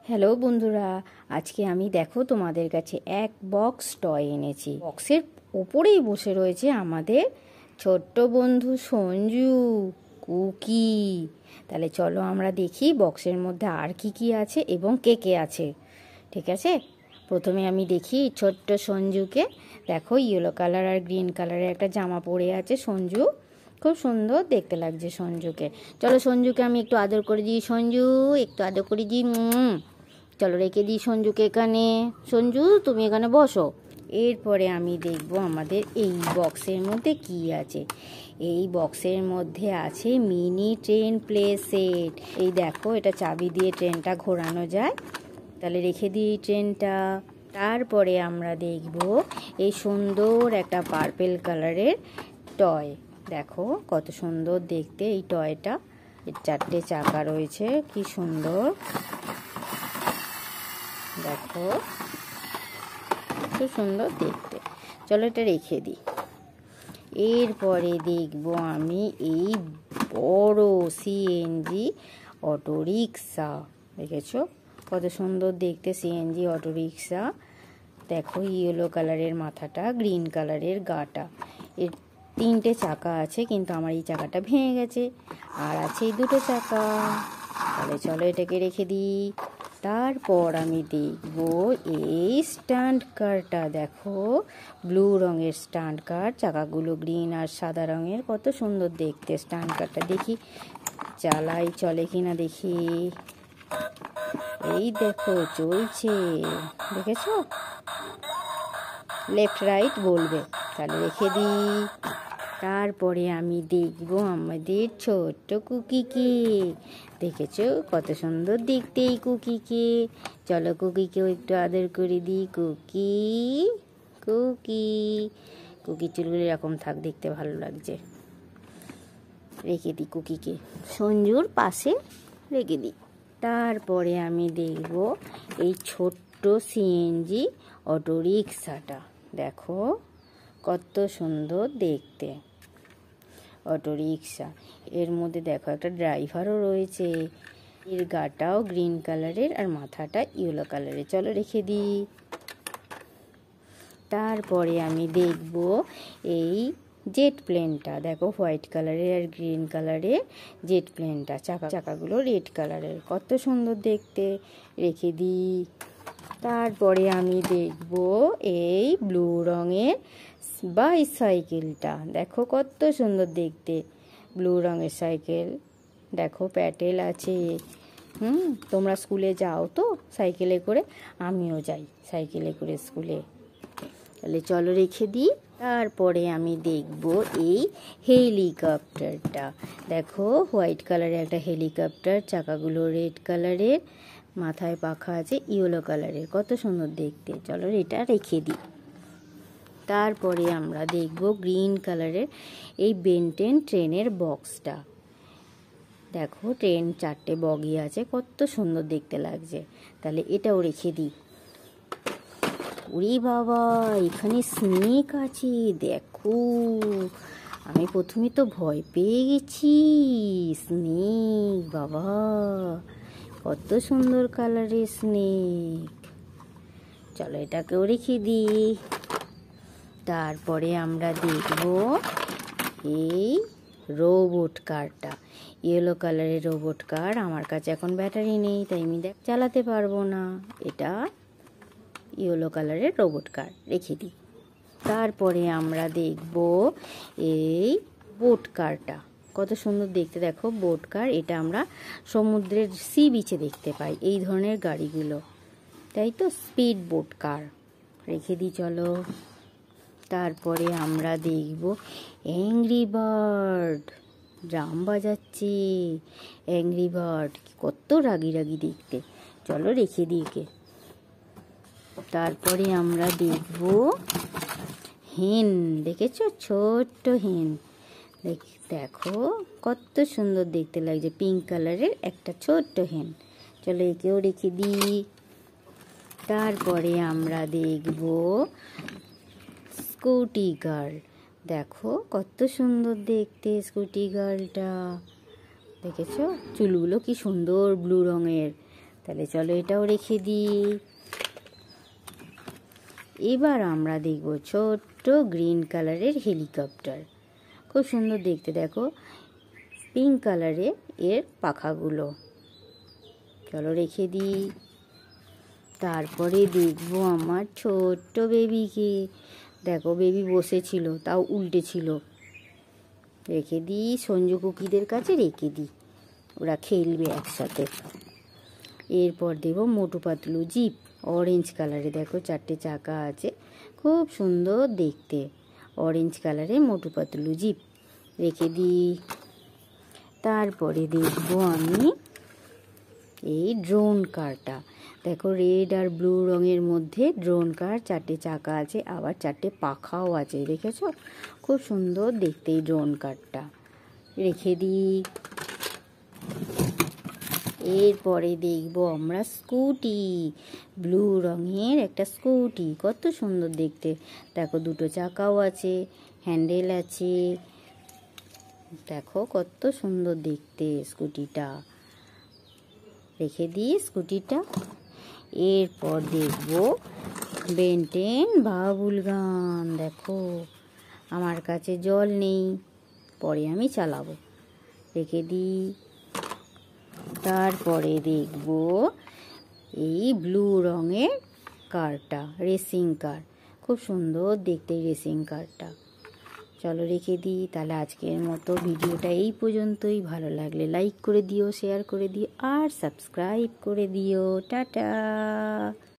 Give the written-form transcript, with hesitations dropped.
Hello বন্ধুরা, আজকে আমি দেখো তোমাদের কাছে এক বক্স টয় এনেছি। বক্সের ওপরেই বসে রয়েছে আমাদের ছোট্ট বন্ধু সঞ্জু, কুকি। তাহলে চলো আমরা দেখি বক্সের মধ্যে আর কি কি আছে এবং কে কে আছে। ঠিক আছে, প্রথমে আমি দেখি ছোট্ট সঞ্জুকে। দেখো ইয়েলো কালার আর গ্রিন কালারের একটা জামা পরে আছে সঞ্জু, খুব সুন্দর দেখতে লাগছে সঞ্জুকে। চলো সঞ্জুকে আমি একটু আদর করে দিই, সঞ্জু একটু আদর করে দিই। চলো রেখে দিই সঞ্জুকে এখানে। সঞ্জু তুমি এখানে বসো। এরপরে আমি দেখব আমাদের এই বক্সের মধ্যে কি আছে। এই বক্সের মধ্যে আছে মিনি ট্রেন প্লে সেট। এই দেখো, এটা চাবি দিয়ে ট্রেনটা ঘোরানো যায়। তাহলে রেখে দিই ট্রেনটা। তারপরে আমরা দেখব এই সুন্দর একটা পার্পেল কালারের টয়। দেখো কত সুন্দর দেখতে এই টয়টা। এর 4টে চাকা রয়েছে, কি সুন্দর দেখো, খুব সুন্দর দেখতে। চলো এটা রেখে দিই। এরপরে দেখব আমি এই বড় সিএনজি অটো রিক্সা। দেখেছো কত সুন্দর দেখতে সিএনজি অটো রিক্সা। দেখো ইয়েলো কালারের মাথাটা, গ্রিন কালারের গাটা। এর 3টে চাকা আছে, কিন্তু আমার এই চাকাটা ভেঙে গেছে। আর আছে এই 2টো চাকা। তাহলে চলো এটাকে রেখে দিই। তারপর আমি দেখব এই স্ট্যান্ড কারটা। দেখো ব্লু রঙের স্ট্যান্ড কার, চাকাগুলো গ্রিন আর সাদা রঙের, কত সুন্দর দেখতে স্ট্যান্ড কারটা। দেখি চালাই, চলে কিনা দেখি। এই দেখো চলছে, দেখেছো, লেফট রাইট বলবে। তাহলে রেখে দিই। তারপরে আমি দেখব আমাদের ছোট্ট কুকিকে। দেখেছো কত সুন্দর দেখতে এই কুকিকে। চলো কুকিকেও একটু আদর করে দিই। কুকি কুকি কুকি চুলগুলো এরকম থাক, দেখতে ভালো লাগছে। রেখে দিই কুকিকে সঞ্জুর পাশে রেখে দিই। তারপরে আমি দেখব এই ছোট্ট সিএনজি অটো রিক্সাটা। দেখো কত সুন্দর দেখতে অটো রিক্সা। এর মধ্যে দেখো একটা ড্রাইভারও রয়েছে। এর গাটাও গ্রিন কালারের আর মাথাটা ইয়েলো কালারের। চলো রেখে দিই। তারপরে আমি দেখব এই জেট প্লেনটা। দেখো হোয়াইট কালারের আর গ্রিন কালারের জেট প্লেনটা। চাকাগুলো রেড কালারের, কত সুন্দর দেখতে। রেখে দিই। তারপরে আমি দেখব এই ব্লু রঙের বাইসাইকেলটা। দেখো কত সুন্দর দেখতে ব্লু রঙের সাইকেল। দেখো প্যাডেল আছে। তোমরা স্কুলে যাও তো সাইকেলে করে, আমিও যাই সাইকেলে করে স্কুলে। তাহলে চলো রেখে দিই। তারপরে আমি দেখব এই হেলিকপ্টারটা। দেখো হোয়াইট কালারের একটা হেলিকপ্টার, চাকাগুলো রেড কালারের, মাথায় পাখা আছে ইয়েলো কালারের, কত সুন্দর দেখতে। চলো এটা রেখে দিই। তারপরে আমরা দেখব গ্রিন কালারের এই বেনটেন ট্রেনের বক্সটা। দেখো ট্রেন 4টে বগি আছে, কত সুন্দর দেখতে লাগছে। তাহলে এটাও রেখে দিই। ওরে বাবা, এখানে স্নেক আছে দেখো। আমি প্রথমে তো ভয় পেয়ে গেছি। স্নেক, বাবা কত সুন্দর কালারের স্নেক। চলো এটাকেও রেখে দিই। তারপরে আমরা দেখব এই রোবট কারটা। ইয়েলো কালারের রোবট কার। আমার কাছে এখন ব্যাটারি নেই, তাই আমি চালাতে পারবো না। এটা ইয়েলো কালারের রোবট কার, রেখে দিই। তারপরে আমরা দেখব এই বোট কারটা, কত সুন্দর দেখতে। দেখো বোট কার, এটা আমরা সমুদ্রের সি বিচে দেখতে পাই এই ধরনের গাড়িগুলো, তাই তো, স্পিড বোট কার, রেখে দিই। চলো তারপরে আমরা দেখব অ্যাংরি বার্ড, ড্রাম বাজাচ্ছে অ্যাংরি বার্ড, কত রাগি রাগি দেখতে। চলো রেখে দিই একে। তারপরে আমরা দেখব হেন। দেখেছো ছোট্ট হেন, দেখো কত সুন্দর দেখতে লাগছে, পিঙ্ক কালারের একটা ছোট্ট হেন। চলো একেও রেখে দিই। তারপরে আমরা দেখব স্কুটি গার্ল। দেখো কত সুন্দর দেখতে স্কুটি গার্লটা। দেখেছো চুলগুলো কি সুন্দর ব্লু রঙের। তাহলে চলো এটাও রেখে দিই। এবার আমরা দেখব ছোট্ট গ্রিন কালারের হেলিকপ্টার, খুব সুন্দর দেখতে। দেখো পিঙ্ক কালারে এর পাখাগুলো, চলো রেখে দিই। তারপরে দেখবো আমার ছোট্ট বেবিকে, দেখো বেবি বসেছিল তাও উল্টে ছিল, রেখে দিই। সঞ্জু কুকিদের কাছে রেখে দিই, ওরা খেলবে একসাথে। এরপর দেবো মোটু পাতলু জিপ, অরেঞ্জ কালারে, দেখো 4টে চাকা আছে, খুব সুন্দর দেখতে। অরেঞ্জ কালারে মোটু পাতলু জিপ, রেখে দিই। তারপরে দেখবো আমি এই ড্রোন কারটা, দেখো রেড আর ব্লু রঙের মধ্যে ড্রোন কার, 4টে চাকা আছে, আবার 4টে পাখাও আছে, দেখেছো? খুব সুন্দর দেখতে এই ড্রোন কারটা, রেখে দিই। এরপরে দেখবো আমরা স্কুটি, ব্লু রঙের একটা স্কুটি, কত সুন্দর দেখতে। দেখো 2টো চাকাও আছে, হ্যান্ডেল আছে, দেখো কত সুন্দর দেখতে স্কুটিটা, রেখে দিই স্কুটিটা। এরপর দেখবো বেন 10 বাবুল গান, দেখো আমার কাছে জল নেই, পরে আমি চালাবো, রেখে দিই। তারপরে দেখবো এই ব্লু রঙের কারটা, রেসিং কার, খুব সুন্দর দেখতে রেসিং কারটা, চলো রেখে দিই। তাহলে আজকের মতো ভিডিওটা এই পর্যন্তই। ভালো লাগলে লাইক করে দিও, শেয়ার করে দিও আর সাবস্ক্রাইব করে দিও। টাটা।